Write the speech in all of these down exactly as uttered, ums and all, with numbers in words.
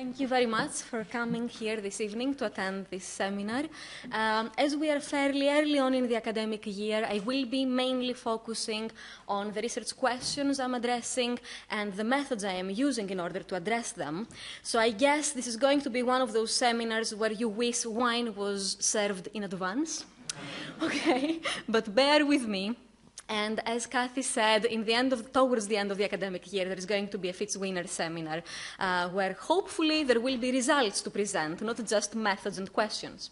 Thank you very much for coming here this evening to attend this seminar. Um, as we are fairly early on in the academic year, I will be mainly focusing on the research questions I'm addressing and the methods I am using in order to address them. So I guess this is going to be one of those seminars where you wish wine was served in advance. Okay, but bear with me. And as Kathy said, in the end of, towards the end of the academic year, there is going to be a Fitzwinner seminar uh, where hopefully there will be results to present, not just methods and questions.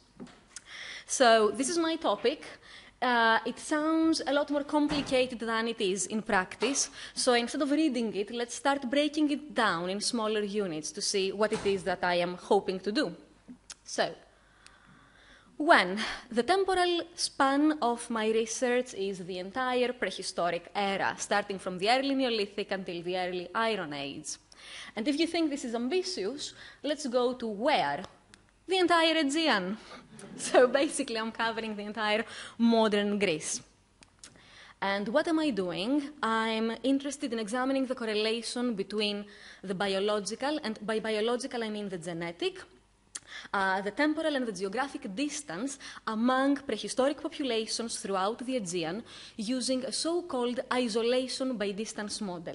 So this is my topic. Uh, it sounds a lot more complicated than it is in practice. So instead of reading it, let's start breaking it down in smaller units to see what it is that I am hoping to do. So, when the temporal span of my research is the entire prehistoric era, starting from the early Neolithic until the early Iron Age. And if you think this is ambitious, let's go to where? The entire Aegean. So basically, I'm covering the entire modern Greece. And what am I doing? I'm interested in examining the correlation between the biological, and by biological I mean the genetic, Uh, the temporal and the geographic distance among prehistoric populations throughout the Aegean using a so-called isolation by distance model.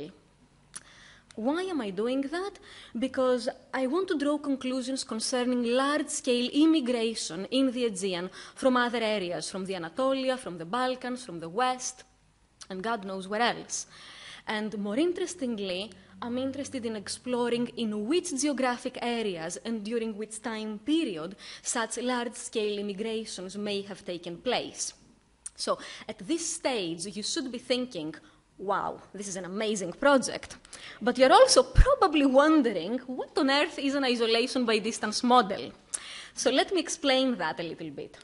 Why am I doing that? Because I want to draw conclusions concerning large-scale immigration in the Aegean from other areas, from the Anatolia, from the Balkans, from the West, and God knows where else. And more interestingly, I'm interested in exploring in which geographic areas and during which time period such large-scale immigrations may have taken place. So at this stage, you should be thinking, wow, this is an amazing project. But you're also probably wondering, what on earth is an isolation by distance model? So let me explain that a little bit.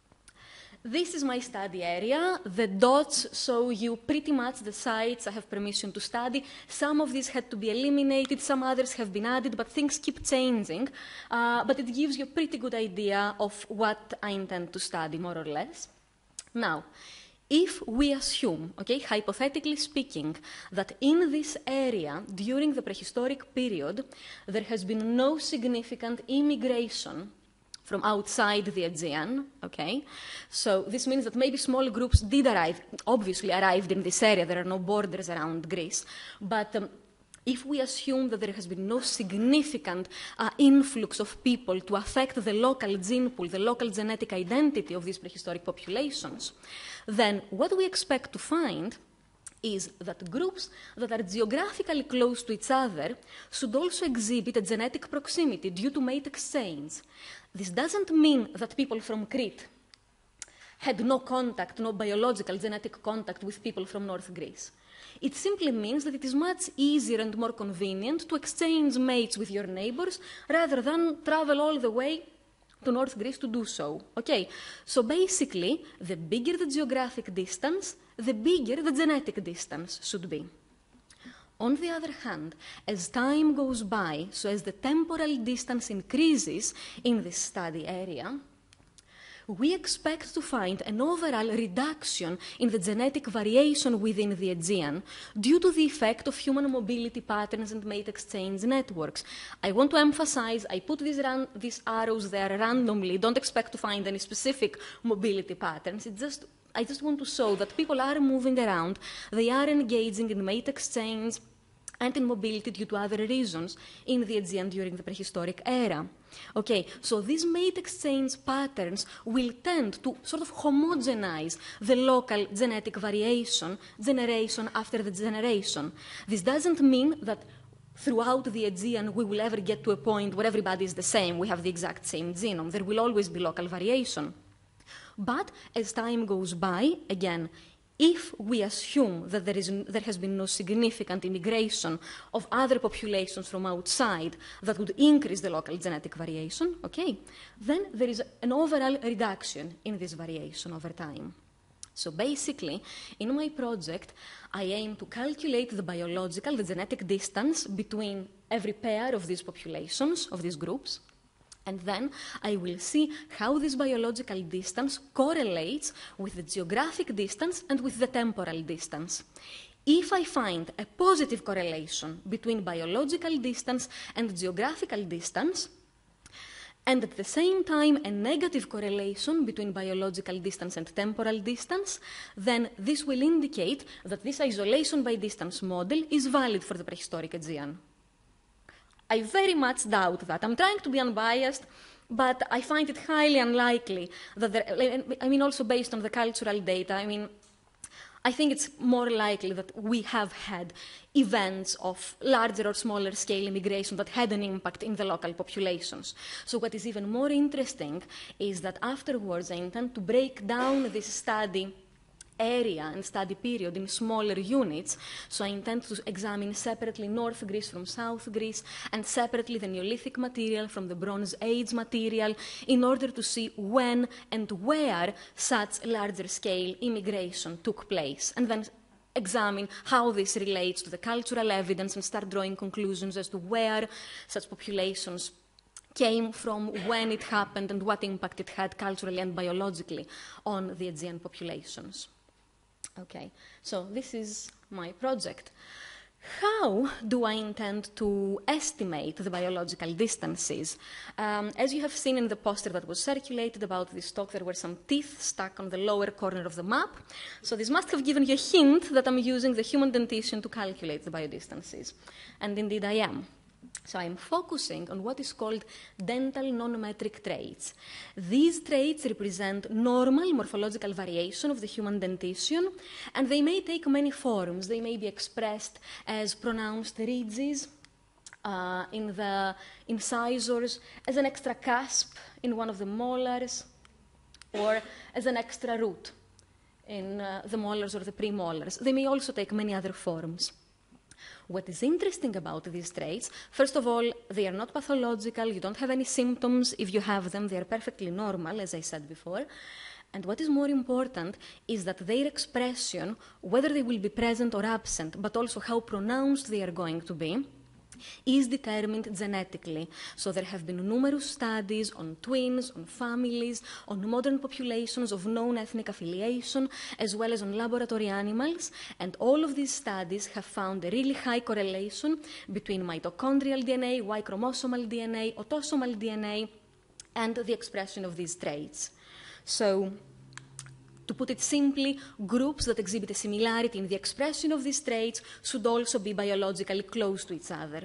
This is my study area. The dots show you pretty much the sites I have permission to study. Some of these had to be eliminated, some others have been added, but things keep changing. Uh, but it gives you a pretty good idea of what I intend to study, more or less. Now, if we assume, okay, hypothetically speaking, that in this area, during the prehistoric period, there has been no significant immigration from outside the Aegean, okay? So this means that maybe small groups did arrive, obviously arrived in this area, there are no borders around Greece, but um, if we assume that there has been no significant uh, influx of people to affect the local gene pool, the local genetic identity of these prehistoric populations, then what we expect to find is that groups that are geographically close to each other should also exhibit a genetic proximity due to mate exchange. This doesn't mean that people from Crete had no contact, no biological genetic contact with people from North Greece. It simply means that it is much easier and more convenient to exchange mates with your neighbors rather than travel all the way to North Greece to do so. Okay, so basically, the bigger the geographic distance, the bigger the genetic distance should be. On the other hand, as time goes by, so as the temporal distance increases in this study area, we expect to find an overall reduction in the genetic variation within the Aegean due to the effect of human mobility patterns and mate exchange networks. I want to emphasize, I put these, ran these arrows there randomly, don't expect to find any specific mobility patterns. It just, I just want to show that people are moving around, they are engaging in mate exchange and in mobility due to other reasons in the Aegean during the prehistoric era. Okay, so these mate exchange patterns will tend to sort of homogenize the local genetic variation generation after the generation. This doesn't mean that throughout the Aegean we will ever get to a point where everybody is the same, we have the exact same genome. There will always be local variation. But as time goes by, again, if we assume that there, is, there has been no significant immigration of other populations from outside that would increase the local genetic variation, okay, then there is an overall reduction in this variation over time. So basically, in my project, I aim to calculate the biological, the genetic distance between every pair of these populations, of these groups, and then I will see how this biological distance correlates with the geographic distance and with the temporal distance. If I find a positive correlation between biological distance and geographical distance, and at the same time a negative correlation between biological distance and temporal distance, then this will indicate that this isolation by distance model is valid for the prehistoric Aegean. I very much doubt that. I'm trying to be unbiased, but I find it highly unlikely that there, I mean, also based on the cultural data, I mean, I think it's more likely that we have had events of larger or smaller scale immigration that had an impact in the local populations. So what is even more interesting is that afterwards I intend to break down this study area and study period in smaller units. So I intend to examine separately North Greece from South Greece and separately the Neolithic material from the Bronze Age material in order to see when and where such larger scale immigration took place, and then examine how this relates to the cultural evidence and start drawing conclusions as to where such populations came from, when it happened, and what impact it had culturally and biologically on the Aegean populations. Okay, so this is my project. How do I intend to estimate the biological distances? Um, as you have seen in the poster that was circulated about this talk, there were some teeth stuck on the lower corner of the map. So this must have given you a hint that I'm using the human dentition to calculate the biodistances. And indeed I am. So I'm focusing on what is called dental non-metric traits. These traits represent normal morphological variation of the human dentition, and they may take many forms. They may be expressed as pronounced ridges uh, in the incisors, as an extra cusp in one of the molars, or as an extra root in uh, the molars or the premolars. They may also take many other forms. What is interesting about these traits, first of all, they are not pathological. You don't have any symptoms. If you have them, they are perfectly normal, as I said before. And what is more important is that their expression, whether they will be present or absent, but also how pronounced they are going to be, is determined genetically. So there have been numerous studies on twins, on families, on modern populations of known ethnic affiliation, as well as on laboratory animals. And all of these studies have found a really high correlation between mitochondrial D N A, Y-chromosomal D N A, autosomal D N A, and the expression of these traits. So, to put it simply, groups that exhibit a similarity in the expression of these traits should also be biologically close to each other.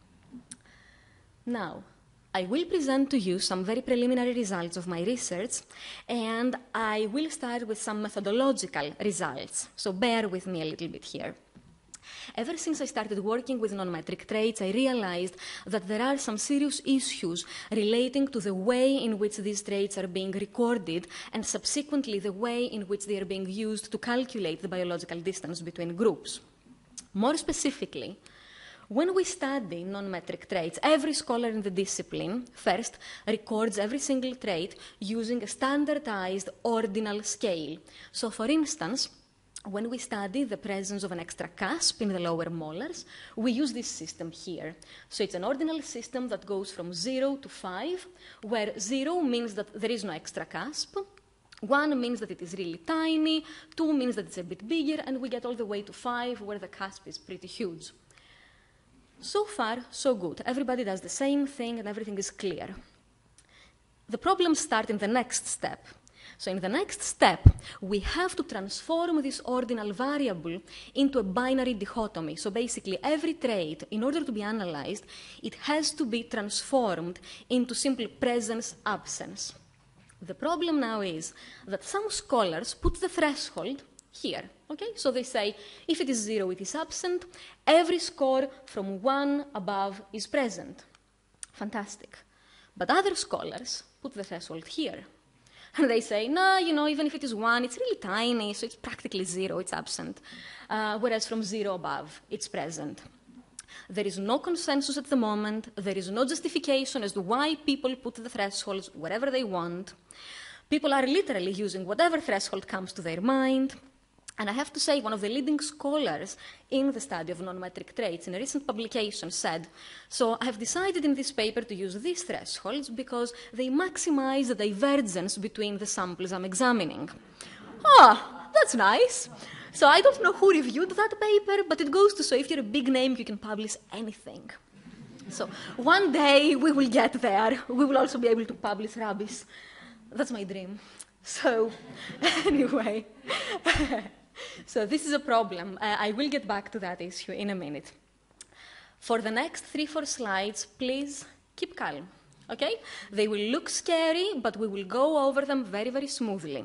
Now, I will present to you some very preliminary results of my research, and I will start with some methodological results, so bear with me a little bit here. Ever since I started working with non-metric traits, I realized that there are some serious issues relating to the way in which these traits are being recorded and subsequently the way in which they are being used to calculate the biological distance between groups. More specifically, when we study non-metric traits, every scholar in the discipline first records every single trait using a standardized ordinal scale. So, for instance, when we study the presence of an extra cusp in the lower molars, we use this system here. So it's an ordinal system that goes from zero to five, where zero means that there is no extra cusp, one means that it is really tiny, two means that it's a bit bigger, and we get all the way to five, where the cusp is pretty huge. So far, so good. Everybody does the same thing, and everything is clear. The problems start in the next step. So in the next step, we have to transform this ordinal variable into a binary dichotomy. So basically, every trait, in order to be analyzed, it has to be transformed into simple presence-absence. The problem now is that some scholars put the threshold here. Okay? So they say, if it is zero, it is absent. Every score from one above is present. Fantastic. But other scholars put the threshold here. And they say, no, you know, even if it is one, it's really tiny, so it's practically zero, it's absent. Uh, whereas from zero above, it's present. There is no consensus at the moment. There is no justification as to why people put the thresholds wherever they want. People are literally using whatever threshold comes to their mind. And I have to say, one of the leading scholars in the study of non-metric traits in a recent publication said, so I have decided in this paper to use these thresholds because they maximize the divergence between the samples I'm examining. Oh, that's nice. So I don't know who reviewed that paper, but it goes to show if you're a big name, you can publish anything. So one day we will get there. We will also be able to publish rubbish. That's my dream. So anyway, so this is a problem. Uh, I will get back to that issue in a minute. For the next three, four slides, please keep calm, okay? They will look scary, but we will go over them very, very smoothly.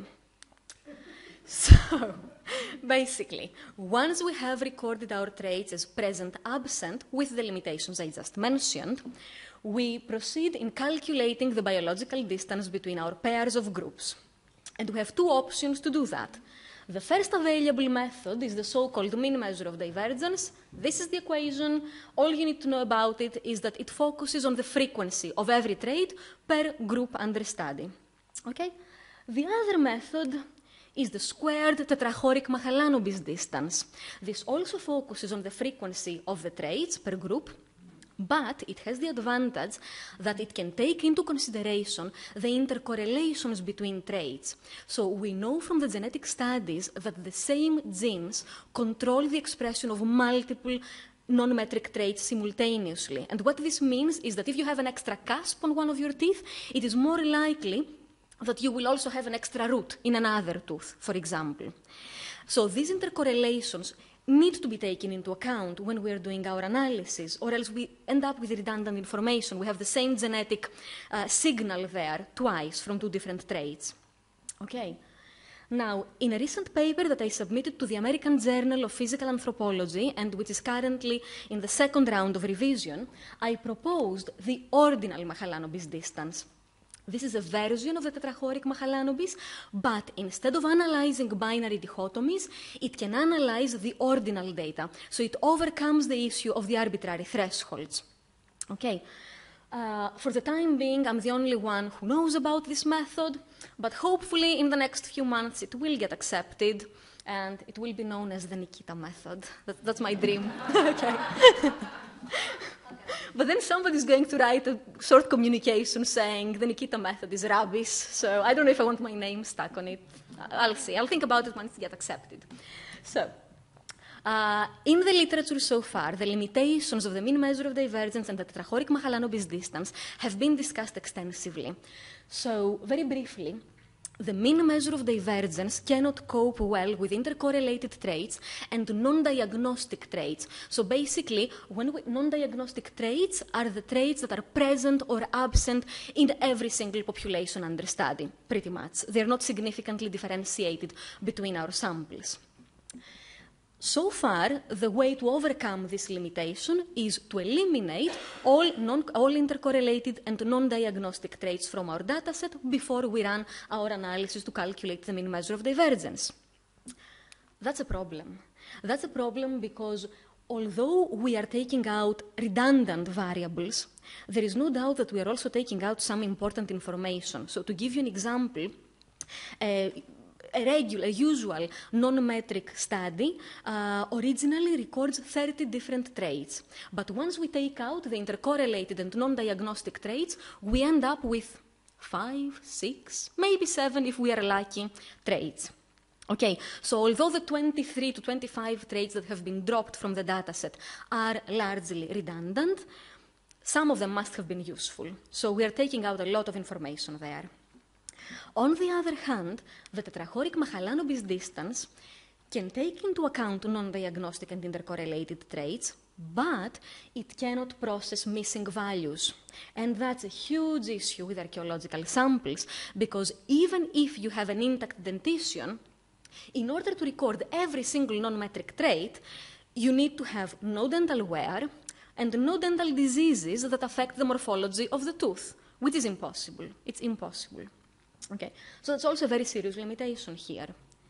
So basically, once we have recorded our traits as present absent with the limitations I just mentioned, we proceed in calculating the biological distance between our pairs of groups. And we have two options to do that. The first available method is the so-called mean measure of divergence. This is the equation. All you need to know about it is that it focuses on the frequency of every trait per group under study. Okay? The other method is the squared tetrachoric Mahalanobis distance. This also focuses on the frequency of the traits per group, but it has the advantage that it can take into consideration the intercorrelations between traits. So we know from the genetic studies that the same genes control the expression of multiple non-metric traits simultaneously. And what this means is that if you have an extra cusp on one of your teeth, it is more likely that you will also have an extra root in another tooth, for example. So these intercorrelations need to be taken into account when we are doing our analysis, or else we end up with redundant information. We have the same genetic uh, signal there twice from two different traits. Okay. Now, in a recent paper that I submitted to the American Journal of Physical Anthropology, and which is currently in the second round of revision, I proposed the ordinal Mahalanobis distance. This is a version of the tetrachoric Mahalanobis, but instead of analyzing binary dichotomies, it can analyze the ordinal data. So it overcomes the issue of the arbitrary thresholds. Okay. Uh, for the time being, I'm the only one who knows about this method, but hopefully in the next few months it will get accepted, and it will be known as the Nikita method. That, that's my dream. Okay. But then somebody's going to write a short communication saying the Nikita method is rubbish, so I don't know if I want my name stuck on it. I'll see. I'll think about it once it gets accepted. So, uh, in the literature so far, the limitations of the mean measure of divergence and the tetrachoric Mahalanobis distance have been discussed extensively. So, very briefly, the mean measure of divergence cannot cope well with intercorrelated traits and non-diagnostic traits. So basically, when we, non-diagnostic traits are the traits that are present or absent in every single population under study, pretty much. They're not significantly differentiated between our samples. So far, the way to overcome this limitation is to eliminate all, non, all intercorrelated and non-diagnostic traits from our dataset before we run our analysis to calculate the mean measure of divergence. That's a problem. That's a problem because although we are taking out redundant variables, there is no doubt that we are also taking out some important information. So to give you an example, uh, A regular, a usual non-metric study uh, originally records thirty different traits. But once we take out the intercorrelated and non-diagnostic traits, we end up with five, six, maybe seven if we are lucky, traits. Okay, so although the twenty-three to twenty-five traits that have been dropped from the dataset are largely redundant, some of them must have been useful. So we are taking out a lot of information there. On the other hand, the tetrachoric Mahalanobis distance can take into account non-diagnostic and intercorrelated traits, but it cannot process missing values. And that's a huge issue with archaeological samples, because even if you have an intact dentition, in order to record every single non-metric trait, you need to have no dental wear and no dental diseases that affect the morphology of the tooth, which is impossible. It's impossible. Okay, so that's also a very serious limitation here.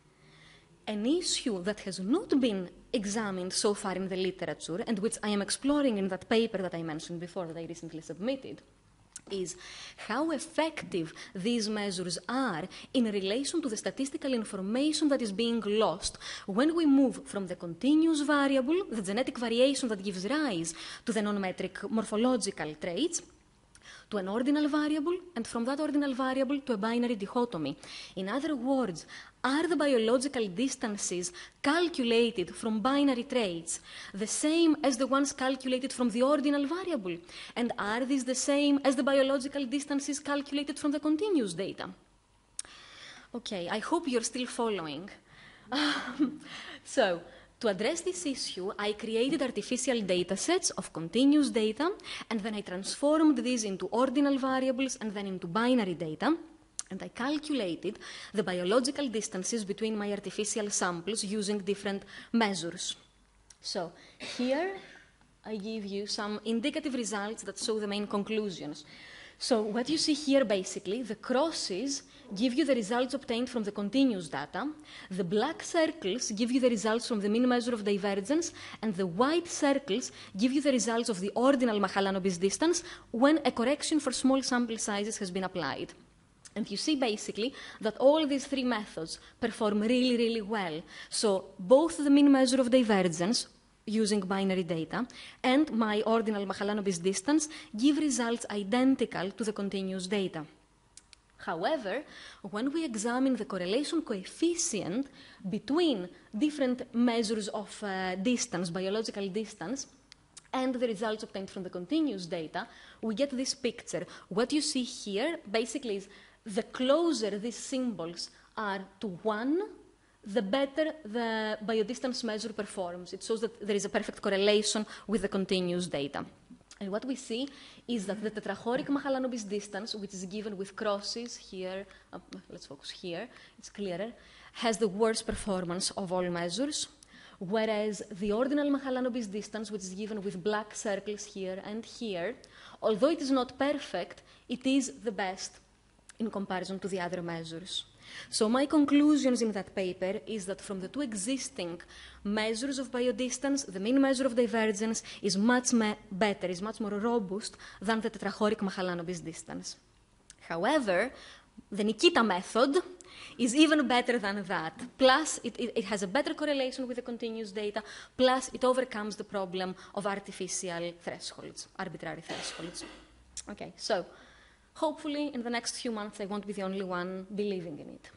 An issue that has not been examined so far in the literature, and which I am exploring in that paper that I mentioned before that I recently submitted, is how effective these measures are in relation to the statistical information that is being lost when we move from the continuous variable, the genetic variation that gives rise to the non-metric morphological traits, to an ordinal variable, and from that ordinal variable to a binary dichotomy. In other words, are the biological distances calculated from binary traits the same as the ones calculated from the ordinal variable? And are these the same as the biological distances calculated from the continuous data? Okay, I hope you're still following. So, to address this issue, I created artificial data sets of continuous data, and then I transformed these into ordinal variables and then into binary data. And I calculated the biological distances between my artificial samples using different measures. So here I give you some indicative results that show the main conclusions. So what you see here, basically, the crosses give you the results obtained from the continuous data. The black circles give you the results from the mean measure of divergence, and the white circles give you the results of the ordinal Mahalanobis distance when a correction for small sample sizes has been applied. And you see, basically, that all these three methods perform really, really well. So both the mean measure of divergence using binary data and my ordinal Mahalanobis distance give results identical to the continuous data. However, when we examine the correlation coefficient between different measures of uh, distance, biological distance, and the results obtained from the continuous data, we get this picture. What you see here, basically, is the closer these symbols are to one, the better the biodistance measure performs. It shows that there is a perfect correlation with the continuous data. And what we see is that the tetrachoric Mahalanobis distance, which is given with crosses here, uh, let's focus here, it's clearer, has the worst performance of all measures, whereas the ordinal Mahalanobis distance, which is given with black circles here and here, although it is not perfect, it is the best in comparison to the other measures. So my conclusions in that paper is that from the two existing measures of biodistance, the mean measure of divergence is much better, is much more robust than the tetrachoric Mahalanobis distance. However, the Nikita method is even better than that. Plus, it, it, it has a better correlation with the continuous data, plus it overcomes the problem of artificial thresholds, arbitrary thresholds. Okay, so hopefully, in the next few months, I won't be the only one believing in it.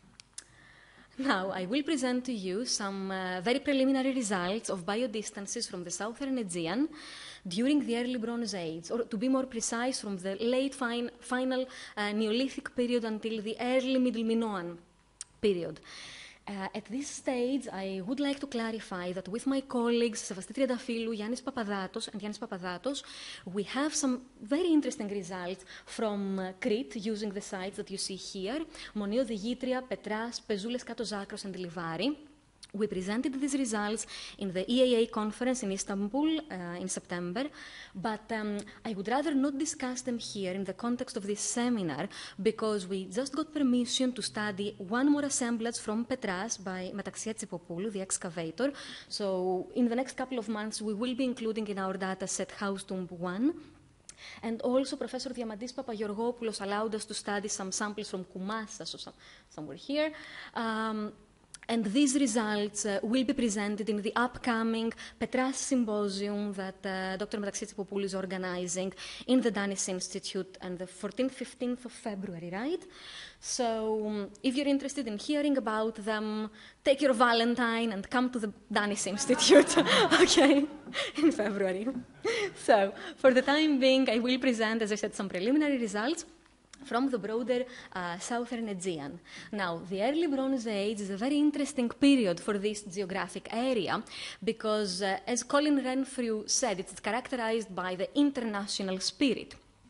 Now, I will present to you some uh, very preliminary results of biodistances from the southern Aegean during the early Bronze Age, or to be more precise, from the late fin final uh, Neolithic period until the early Middle Minoan period. Uh, at this stage, I would like to clarify that with my colleagues, Sevasti Triantafylou, Yannis Papadatos, and Yannis Papadatos, we have some very interesting results from uh, Crete using the sites that you see here, Monio, Degetria, Petras, Pezoules, Katozakros, and Livari. We presented these results in the E A A conference in Istanbul uh, in September, but um, I would rather not discuss them here in the context of this seminar because we just got permission to study one more assemblage from Petras by Metaxia Tsipopoulou, the excavator. So in the next couple of months, we will be including in our data set House Tomb one. And also, Professor Diamantis Papageorgopoulos allowed us to study some samples from Koumassa, so some, somewhere here. Um, And these results uh, will be presented in the upcoming Petras Symposium that uh, Doctor Metaxia Tsipopoulou is organizing in the Danis Institute on the fourteenth, fifteenth of February, right? So um, if you're interested in hearing about them, take your Valentine and come to the Danis Institute, okay, in February. So for the time being, I will present, as I said, some preliminary results from the broader uh, southern Aegean. Now, the early Bronze Age is a very interesting period for this geographic area because, uh, as Colin Renfrew said, it's characterized by the international spirit.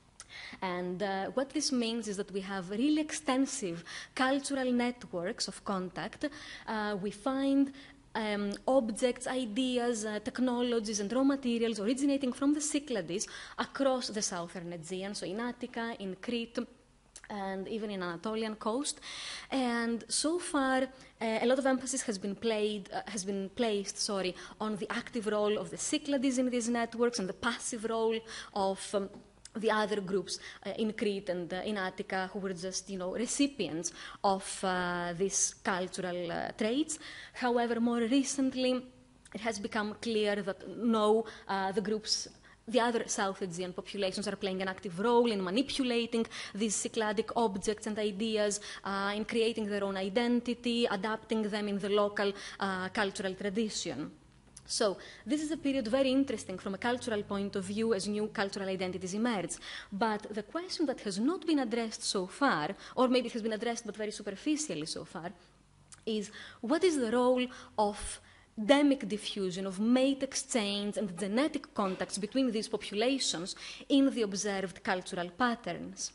And uh, what this means is that we have really extensive cultural networks of contact. Uh, we find Um, objects, ideas, uh, technologies, and raw materials originating from the Cyclades across the southern Aegean, so in Attica, in Crete, and even in Anatolian coast. And so far, uh, a lot of emphasis has been, played, uh, has been placed sorry, on the active role of the Cyclades in these networks and the passive role of um, the other groups uh, in Crete and uh, in Attica who were just, you know, recipients of uh, these cultural uh, traits. However, more recently, it has become clear that no, uh, the groups the other South Aegean populations are playing an active role in manipulating these Cycladic objects and ideas, uh, in creating their own identity, adapting them in the local uh, cultural tradition. So this is a period very interesting from a cultural point of view as new cultural identities emerge. But the question that has not been addressed so far, or maybe it has been addressed but very superficially so far, is what is the role of demic diffusion, of mate exchange and genetic contacts between these populations in the observed cultural patterns.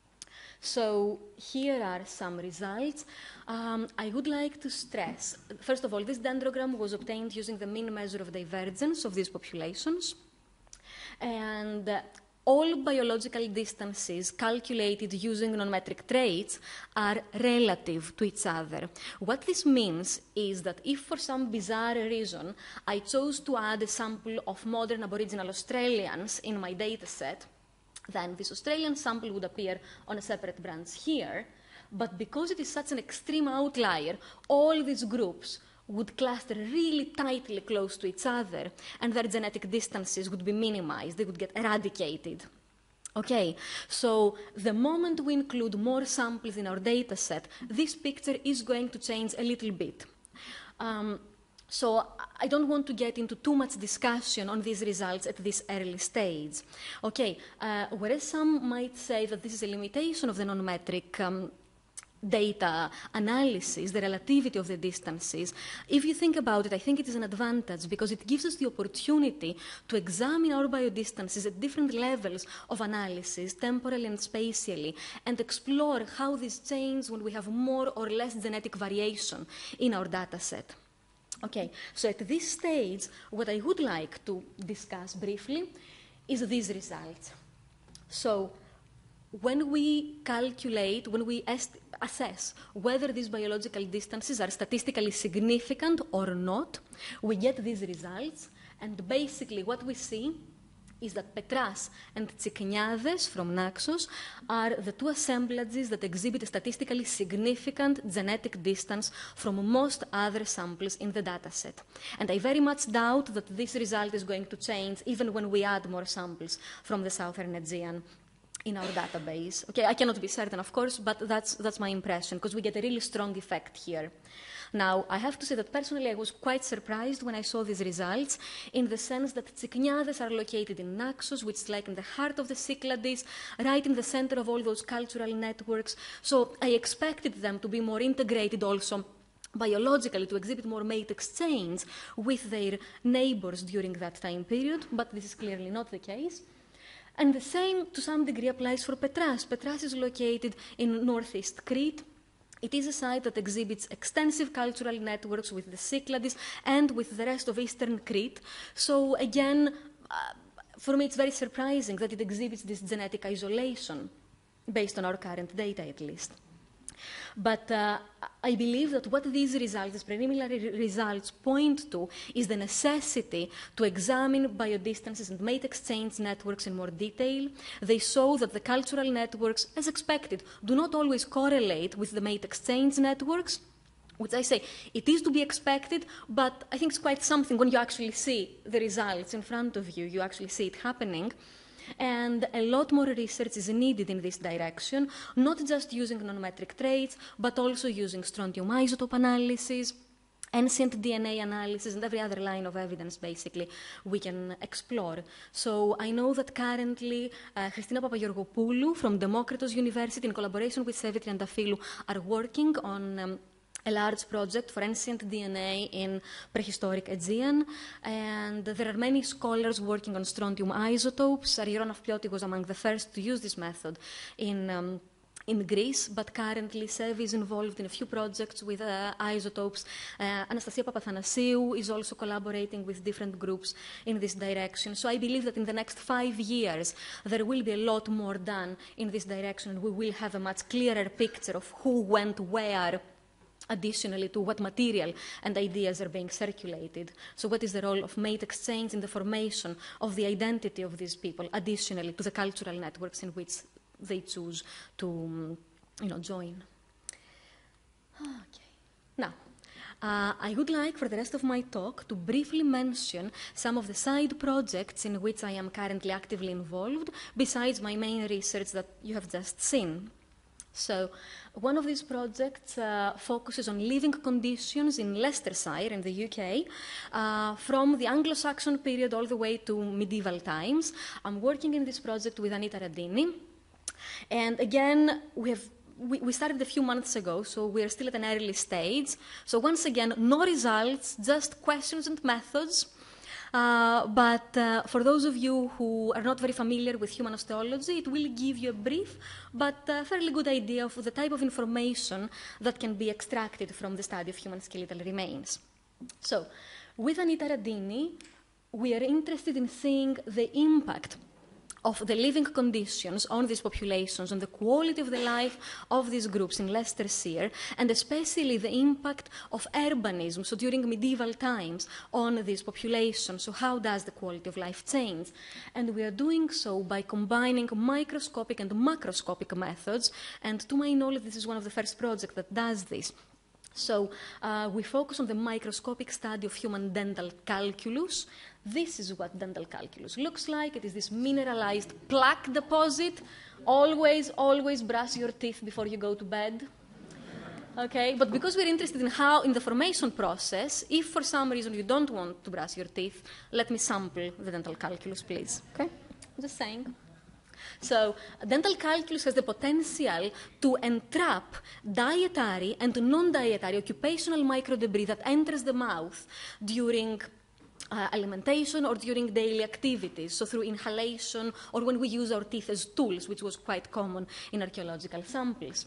So here are some results. Um, I would like to stress, first of all, this dendrogram was obtained using the mean measure of divergence of these populations. And uh, all biological distances calculated using non-metric traits are relative to each other. What this means is that if for some bizarre reason I chose to add a sample of modern Aboriginal Australians in my data set, then this Australian sample would appear on a separate branch here. But because it is such an extreme outlier, all these groups would cluster really tightly close to each other, and their genetic distances would be minimized. They would get eradicated. Okay, so the moment we include more samples in our data set, this picture is going to change a little bit. Um, So I don't want to get into too much discussion on these results at this early stage. Okay, uh, whereas some might say that this is a limitation of the non-metric um, data analysis, the relativity of the distances, if you think about it, I think it is an advantage because it gives us the opportunity to examine our biodistances at different levels of analysis, temporally and spatially, and explore how this changes when we have more or less genetic variation in our data set. Okay, so at this stage, what I would like to discuss briefly is these results. So when we calculate, when we assess whether these biological distances are statistically significant or not, we get these results, and basically what we see is that Petras and Tsikniades from Naxos are the two assemblages that exhibit a statistically significant genetic distance from most other samples in the dataset. And I very much doubt that this result is going to change even when we add more samples from the Southern Aegean in our database. Okay, I cannot be certain, of course, but that's, that's my impression, because we get a really strong effect here. Now, I have to say that personally I was quite surprised when I saw these results, in the sense that Tsikniades are located in Naxos, which is like in the heart of the Cyclades, right in the center of all those cultural networks. So I expected them to be more integrated also biologically, to exhibit more mate exchange with their neighbors during that time period, but this is clearly not the case. And the same, to some degree, applies for Petras. Petras is located in northeast Crete. It is a site that exhibits extensive cultural networks with the Cyclades and with the rest of eastern Crete. So again, uh, for me it's very surprising that it exhibits this genetic isolation, based on our current data at least. But uh, I believe that what these results, these preliminary results, point to is the necessity to examine biodistances and mate exchange networks in more detail. They show that the cultural networks, as expected, do not always correlate with the mate exchange networks, which I say, it is to be expected, but I think it's quite something when you actually see the results in front of you, you actually see it happening. And a lot more research is needed in this direction, not just using non-metric traits, but also using strontium isotope analysis, ancient D N A analysis, and every other line of evidence, basically, we can explore. So I know that currently uh, Christina Papageorgopoulou from Demokritos University, in collaboration with Sevi Triantafylou, are working on um, a large project for ancient D N A in prehistoric Aegean, and there are many scholars working on strontium isotopes. Ariron Avpioti was among the first to use this method in, um, in Greece, but currently Sevi is involved in a few projects with uh, isotopes. Uh, Anastasia Papathanasiou is also collaborating with different groups in this direction. So I believe that in the next five years, there will be a lot more done in this direction, and we will have a much clearer picture of who went where, additionally to what material and ideas are being circulated. So what is the role of mate exchange in the formation of the identity of these people, additionally to the cultural networks in which they choose to, you know, join. Okay. Now, Uh, I would like, for the rest of my talk, to briefly mention some of the side projects in which I am currently actively involved, besides my main research that you have just seen. So, one of these projects uh, focuses on living conditions in Leicestershire in the U K, uh, from the Anglo-Saxon period all the way to medieval times. I'm working in this project with Anita Radini. And again, we have We, we started a few months ago, so we're still at an early stage. So once again, no results, just questions and methods. Uh, but uh, for those of you who are not very familiar with human osteology, it will give you a brief but uh, fairly good idea of the type of information that can be extracted from the study of human skeletal remains. So, with Anita Radini, we are interested in seeing the impact of the living conditions on these populations, on the quality of the life of these groups in Leicestershire, and especially the impact of urbanism, so during medieval times, on these populations. So how does the quality of life change? And we are doing so by combining microscopic and macroscopic methods, and to my knowledge, this is one of the first projects that does this. So uh, we focus on the microscopic study of human dental calculus. This is what dental calculus looks like. It is this mineralized plaque deposit. Always, always brush your teeth before you go to bed. Okay, but because we're interested in how, in the formation process, if for some reason you don't want to brush your teeth, let me sample the dental calculus, please. Okay, just saying. So, dental calculus has the potential to entrap dietary and non-dietary occupational microdebris that enters the mouth during uh, alimentation or during daily activities, so through inhalation or when we use our teeth as tools, which was quite common in archaeological samples.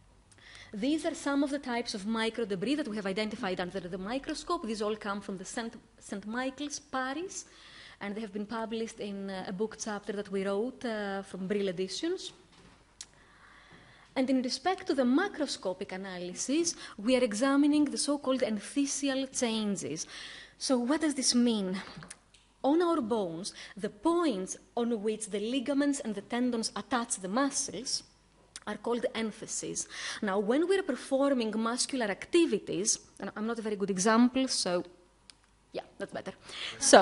These are some of the types of microdebris that we have identified under the microscope. These all come from the Saint Michael's, Paris, and they have been published in uh, a book chapter that we wrote uh, from Brill Editions. And in respect to the macroscopic analysis, we are examining the so-called enthesial changes. So what does this mean? On our bones, the points on which the ligaments and the tendons attach the muscles are called entheses. Now, when we're performing muscular activities, and I'm not a very good example, so yeah, that's better. So,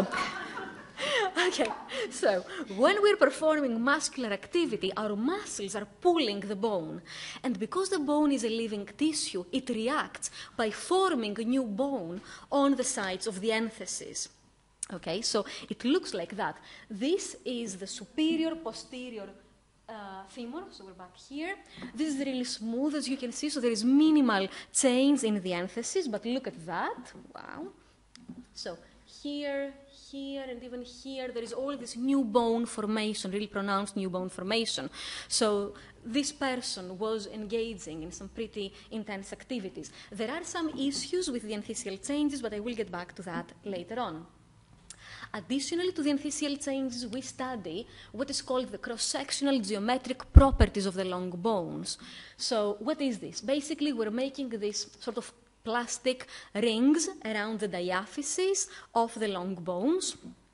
okay, so when we're performing muscular activity, our muscles are pulling the bone. And because the bone is a living tissue, it reacts by forming a new bone on the sides of the entheses. Okay, so it looks like that. This is the superior posterior uh, femur, so we're back here. This is really smooth, as you can see, so there is minimal change in the entheses, but look at that, wow. So here, here, and even here, there is all this new bone formation, really pronounced new bone formation. So this person was engaging in some pretty intense activities. There are some issues with the enthesial changes, but I will get back to that later on. Additionally to the enthesial changes, we study what is called the cross-sectional geometric properties of the long bones. So what is this? Basically, we're making this sort of plastic rings around the diaphyses of the long bones.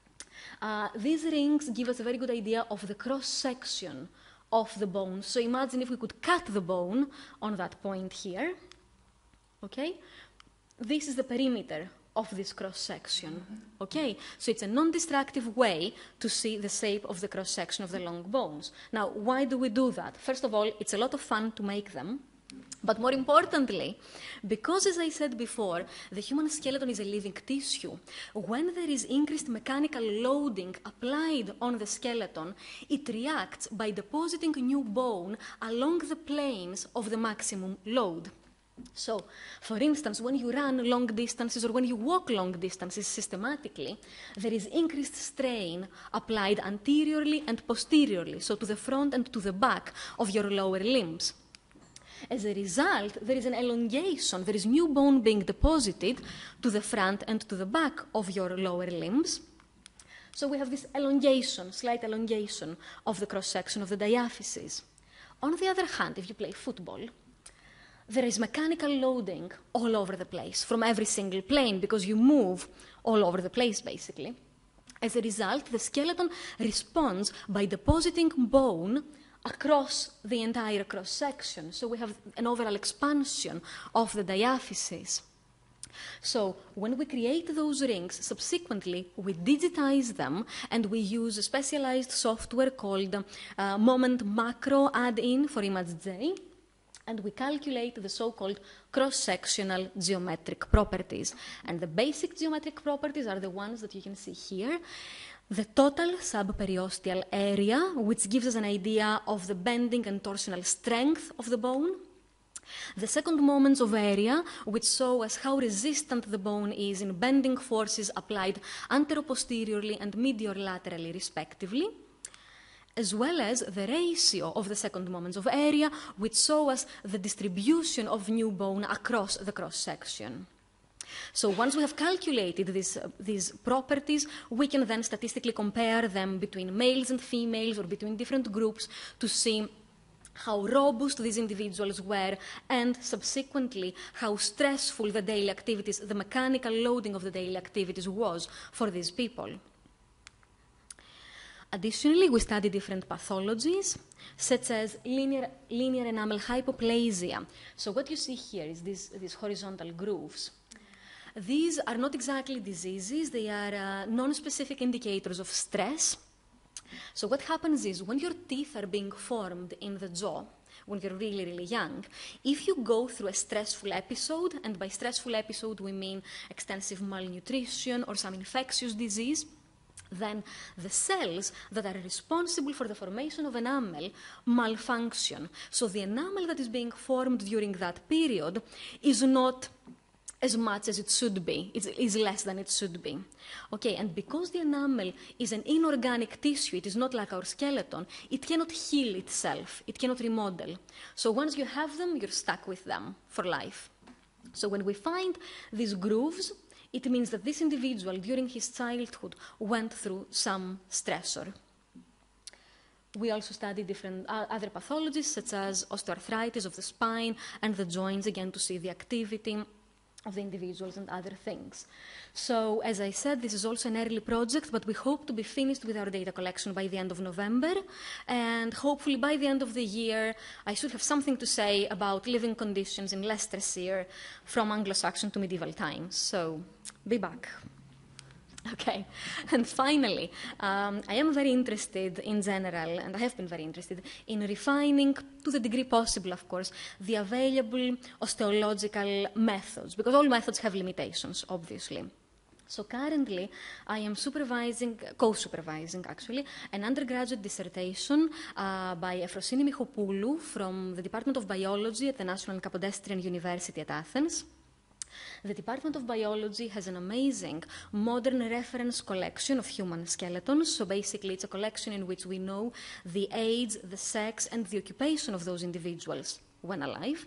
Uh, these rings give us a very good idea of the cross-section of the bone. So imagine if we could cut the bone on that point here. Okay? This is the perimeter of this cross-section. Okay? So it's a non-destructive way to see the shape of the cross-section of the long bones. Now, why do we do that? First of all, it's a lot of fun to make them. But more importantly, because, as I said before, the human skeleton is a living tissue, when there is increased mechanical loading applied on the skeleton, it reacts by depositing new bone along the planes of the maximum load. So, for instance, when you run long distances or when you walk long distances systematically, there is increased strain applied anteriorly and posteriorly, so to the front and to the back of your lower limbs. As a result, there is an elongation, there is new bone being deposited to the front and to the back of your lower limbs. So we have this elongation, slight elongation of the cross-section of the diaphyses. On the other hand, if you play football, there is mechanical loading all over the place, from every single plane, because you move all over the place, basically. As a result, the skeleton responds by depositing bone across the entire cross-section. So we have an overall expansion of the diaphyses. So when we create those rings, subsequently we digitize them and we use a specialized software called uh, Moment Macro Add-in for image J, and we calculate the so-called cross-sectional geometric properties. And the basic geometric properties are the ones that you can see here. The total subperiosteal area, which gives us an idea of the bending and torsional strength of the bone. The second moments of area, which show us how resistant the bone is in bending forces applied anteroposteriorly and medial-laterally, respectively, as well as the ratio of the second moments of area, which show us the distribution of new bone across the cross-section. So once we have calculated this, uh, these properties, we can then statistically compare them between males and females or between different groups to see how robust these individuals were, and subsequently how stressful the daily activities, the mechanical loading of the daily activities was for these people. Additionally, we study different pathologies, such as linear, linear enamel hypoplasia. So what you see here is these, these horizontal grooves. These are not exactly diseases, they are uh, non-specific indicators of stress. So what happens is, when your teeth are being formed in the jaw, when you're really, really young, if you go through a stressful episode, and by stressful episode we mean extensive malnutrition or some infectious disease, then the cells that are responsible for the formation of enamel malfunction. So the enamel that is being formed during that period is not as much as it should be. It is less than it should be. Okay, and because the enamel is an inorganic tissue, it is not like our skeleton, it cannot heal itself, it cannot remodel. So once you have them, you're stuck with them for life. So when we find these grooves, it means that this individual during his childhood went through some stressor. We also study different uh, other pathologies, such as osteoarthritis of the spine and the joints, again to see the activity of the individuals and other things. So, as I said, this is also an early project, but we hope to be finished with our data collection by the end of November, and hopefully by the end of the year, I should have something to say about living conditions in Leicestershire from Anglo-Saxon to medieval times. So, be back. Okay, and finally, um, I am very interested in general, and I have been very interested in refining, to the degree possible, of course, the available osteological methods, because all methods have limitations, obviously. So currently, I am supervising, co-supervising actually, an undergraduate dissertation uh, by Efrosini Michopoulou from the Department of Biology at the National Capodstrian University at Athens. The Department of Biology has an amazing modern reference collection of human skeletons. So basically, it's a collection in which we know the age, the sex, and the occupation of those individuals when alive.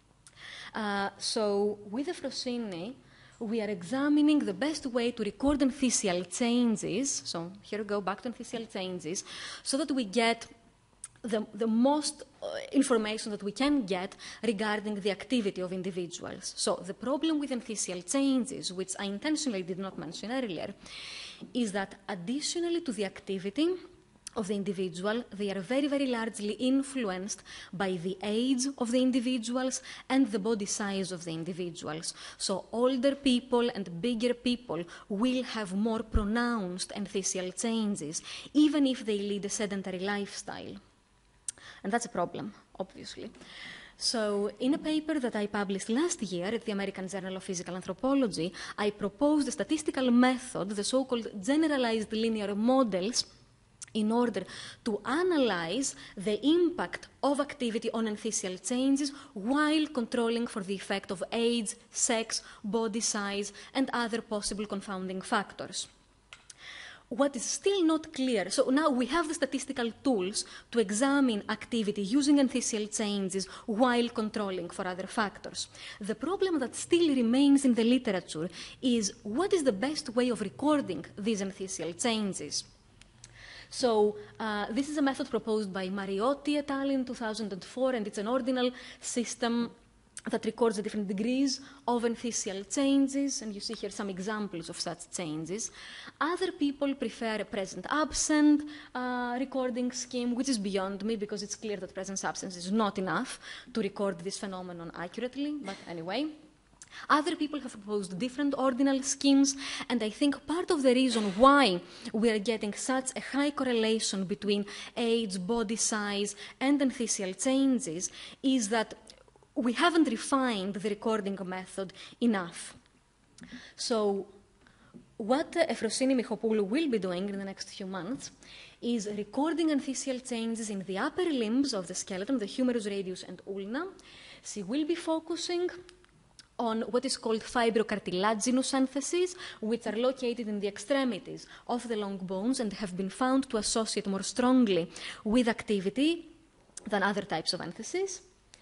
Uh, so with Efrosini, we are examining the best way to record amphibial changes. So here we go back to amphibial changes, so that we get The, the most uh, information that we can get regarding the activity of individuals. So the problem with amphibial changes, which I intentionally did not mention earlier, is that additionally to the activity of the individual, they are very, very largely influenced by the age of the individuals and the body size of the individuals. So older people and bigger people will have more pronounced amphibial changes, even if they lead a sedentary lifestyle. And that's a problem, obviously. So in a paper that I published last year at the American Journal of Physical Anthropology, I proposed a statistical method, the so-called generalized linear models, in order to analyze the impact of activity on amphibial changes while controlling for the effect of age, sex, body size, and other possible confounding factors. What is still not clear, so now we have the statistical tools to examine activity using amphibial changes while controlling for other factors. The problem that still remains in the literature is what is the best way of recording these amphibial changes. So uh, this is a method proposed by Mariotti et al. In two thousand four, and it's an ordinal system that records the different degrees of amphibial changes, and you see here some examples of such changes. Other people prefer a present-absent uh, recording scheme, which is beyond me, because it's clear that presence-absence is not enough to record this phenomenon accurately, but anyway. Other people have proposed different ordinal schemes, and I think part of the reason why we are getting such a high correlation between age, body size, and enthesial changes is that we haven't refined the recording method enough. So what Efrosini Michopoulou will be doing in the next few months is recording enthesial changes in the upper limbs of the skeleton, the humerus, radius, and ulna. She will be focusing on what is called fibrocartilaginous entheses, which are located in the extremities of the long bones and have been found to associate more strongly with activity than other types of entheses.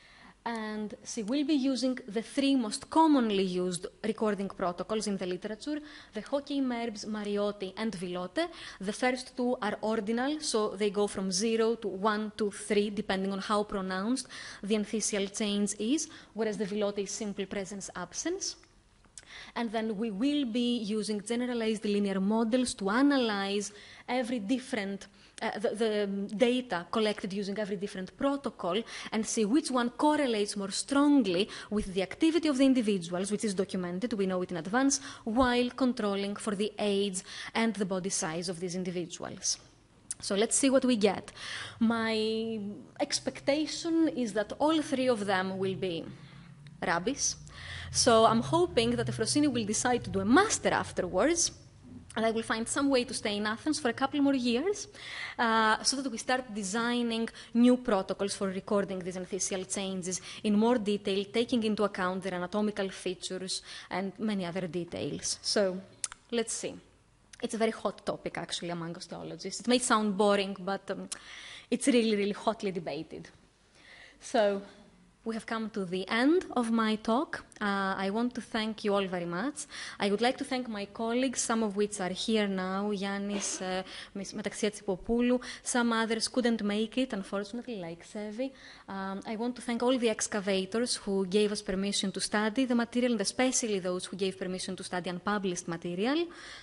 And she will be using the three most commonly used recording protocols in the literature, the Hockey, Merbs, Mariotti, and Vilote. The first two are ordinal, so they go from zero to one, two, three, depending on how pronounced the enthesial change is, whereas the Vilote is simple presence-absence. And then we will be using generalized linear models to analyze every different Uh, the, the data collected using every different protocol and see which one correlates more strongly with the activity of the individuals, which is documented, we know it in advance, while controlling for the age and the body size of these individuals. So let's see what we get. My expectation is that all three of them will be rubbish. So I'm hoping that Efrosini will decide to do a master afterwards, and I will find some way to stay in Athens for a couple more years uh, so that we start designing new protocols for recording these enthesial changes in more detail, taking into account their anatomical features and many other details. So let's see. It's a very hot topic, actually, among osteologists. It may sound boring, but um, it's really, really hotly debated. So we have come to the end of my talk. Uh, I want to thank you all very much. I would like to thank my colleagues, some of which are here now, Yannis, uh, Miz Metaxia Tsipopoulou. Some others couldn't make it, unfortunately, like Sevi. Um, I want to thank all the excavators who gave us permission to study the material, and especially those who gave permission to study unpublished material.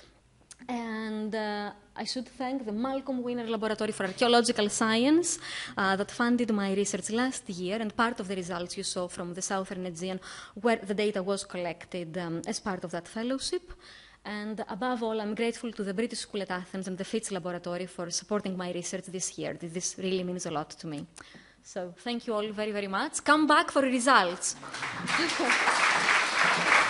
And uh, I should thank the Malcolm Winner Laboratory for Archaeological Science uh, that funded my research last year, and part of the results you saw from the Southern Aegean, where the data was collected um, as part of that fellowship. And above all, I'm grateful to the British School at Athens and the Fitz Laboratory for supporting my research this year. This really means a lot to me. So thank you all very, very much. Come back for results.